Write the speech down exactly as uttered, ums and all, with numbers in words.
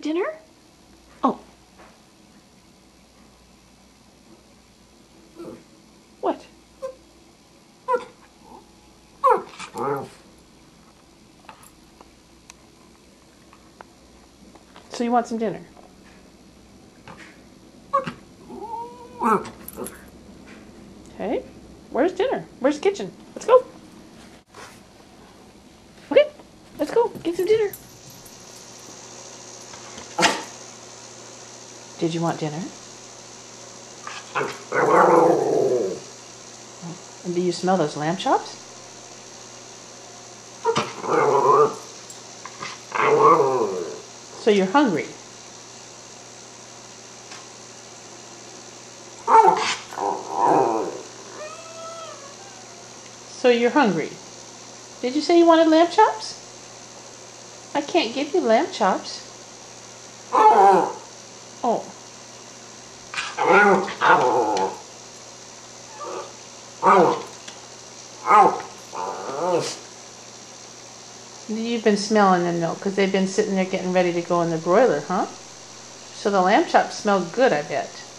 dinner? Oh. What? So you want some dinner? Okay. Where's dinner? Where's the kitchen? Let's go. Okay. Let's go. Get some dinner. Did you want dinner? And do you smell those lamb chops? So you're hungry. So you're hungry. Did you say you wanted lamb chops? I can't give you lamb chops. Oh. You've been smelling the milk because they've been sitting there getting ready to go in the broiler, huh? So the lamb chops smell good, I bet.